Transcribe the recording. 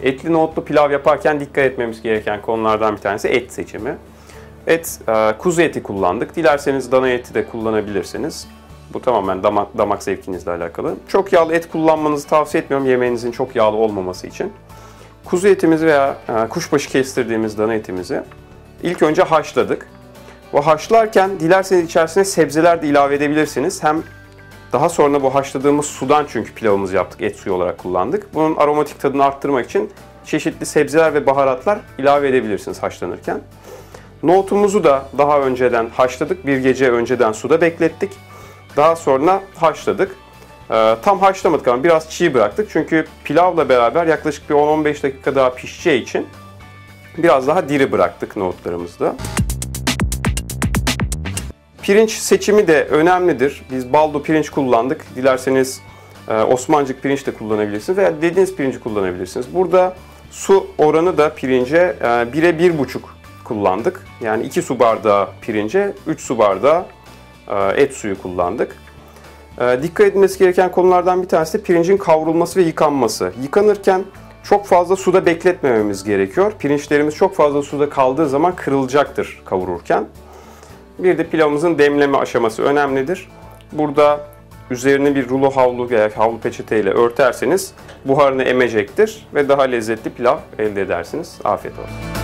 Etli nohutlu pilav yaparken dikkat etmemiz gereken konulardan bir tanesi et seçimi. Et, kuzu eti kullandık. Dilerseniz dana eti de kullanabilirsiniz. Bu tamamen damak zevkinizle alakalı. Çok yağlı et kullanmanızı tavsiye etmiyorum yemeğinizin çok yağlı olmaması için. Kuzu etimizi veya kuşbaşı kestirdiğimiz dana etimizi ilk önce haşladık. Bu haşlarken dilerseniz içerisine sebzeler de ilave edebilirsiniz. Hem daha sonra bu haşladığımız sudan çünkü pilavımızı yaptık, et suyu olarak kullandık. Bunun aromatik tadını arttırmak için çeşitli sebzeler ve baharatlar ilave edebilirsiniz haşlanırken. Nohutumuzu da daha önceden haşladık. Bir gece önceden suda beklettik. Daha sonra haşladık. Tam haşlamadık ama biraz çiğ bıraktık. Çünkü pilavla beraber yaklaşık bir 10-15 dakika daha pişeceği için biraz daha diri bıraktık nohutlarımızı da. Pirinç seçimi de önemlidir. Biz baldo pirinç kullandık. Dilerseniz Osmancık pirinç de kullanabilirsiniz veya dediğiniz pirinci kullanabilirsiniz. Burada su oranı da pirince 1'e 1,5 kullandık. Yani 2 su bardağı pirince 3 su bardağı et suyu kullandık. Dikkat edilmesi gereken konulardan bir tanesi de pirincin kavrulması ve yıkanması. Yıkanırken çok fazla suda bekletmememiz gerekiyor. Pirinçlerimiz çok fazla suda kaldığı zaman kırılacaktır kavururken. Bir de pilavımızın demleme aşaması önemlidir. Burada üzerine bir rulo havlu veya havlu peçeteyle örterseniz buharını emecektir ve daha lezzetli pilav elde edersiniz. Afiyet olsun.